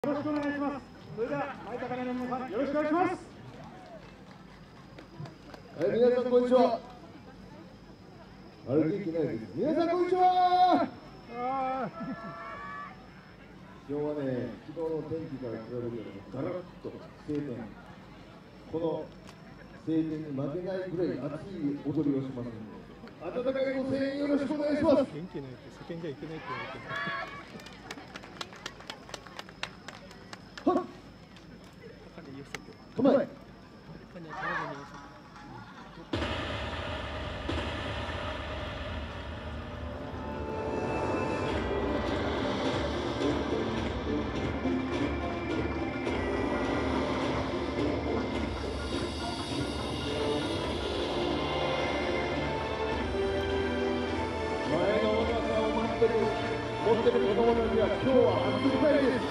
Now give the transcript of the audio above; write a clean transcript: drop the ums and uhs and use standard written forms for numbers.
よろしくお願いします。それでは前高根の皆さんよろしくお願いします。 皆さんこんにちは。あれ元気ないです。皆さんこんにちは。今日はね、昨日の天気から比べてガラッと晴天。この晴天に負けないぐらい熱い踊りをしますので、温かいご声援よろしくお願いします。 元気ないって叫んじゃいけないって言われてる。 構え。前のお腹を持ってる子供たちは今日は暑いです。